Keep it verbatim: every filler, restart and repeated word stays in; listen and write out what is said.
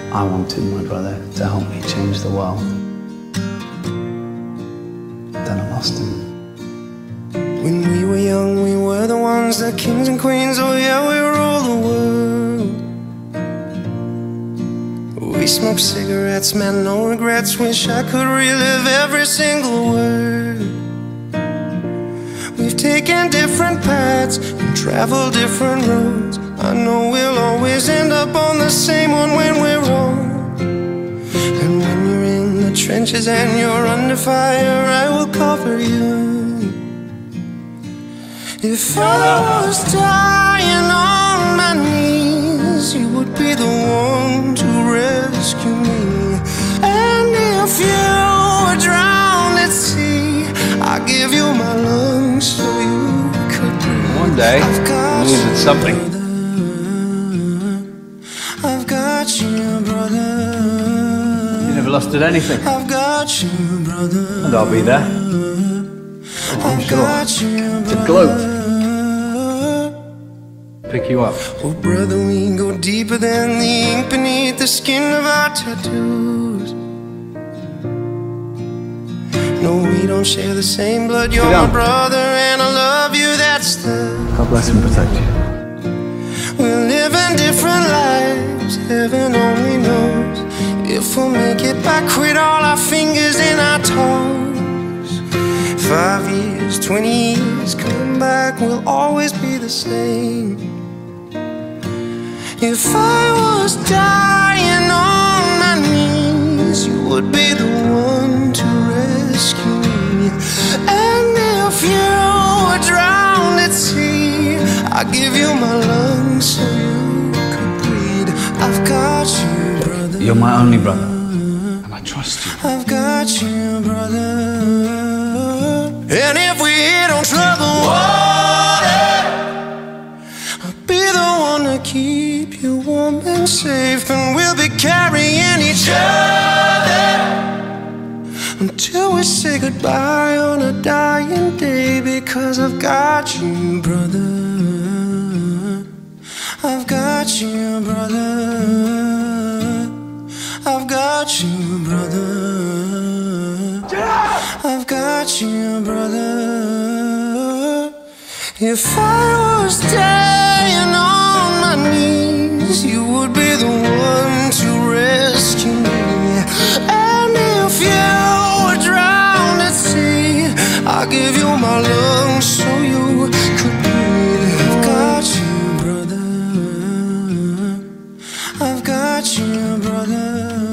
I wanted my brother to help me change the world. Then I lost him. When we were young, we were the ones, the kings and queens, oh yeah, we ruled the world. We smoked cigarettes, man, no regrets, wish I could relive every single word. We've taken different paths and traveled different roads. I know we'll always end up on the same one when we're old. And when you're in the trenches and you're under fire, I will cover you. If I was dying on my knees, you would be the one to rescue me. And if you were drowned at sea, I'd give you my lungs so you could breathe. One day, I needed something. I've got you, brother. You never lost at anything. I've got you, brother. And I'll be there. Oh, I'm sure. To gloat. Pick you up. Oh, brother, we go deeper than the ink beneath the skin of our tattoos. No, we don't share the same blood. You're my brother and I love you, that's the... God bless and protect you. We're living different lives, heaven only knows if we'll make it back with all our fingers in our toes. Five years, twenty years, come back, we'll always be the same. If I was dying on my knees, you would be the one to rescue me. And if you were drowned at sea, I'd give you my lungs so you could breathe. I've got you, brother. You're my only brother, and I trust you. I've got you, brother. And if we hit on troubled water, I'll be the one to keep you warm and safe, and we'll be carrying each other until we say goodbye on a dying day. Because I've got you, brother. I've got you, brother. I've got you, brother. I've got you, brother. If I was dying on my knees, you would be the one to rescue me. And if you were drowned at sea, I'll give you my lungs so you could breathe. I've got you, brother. I've got you, brother.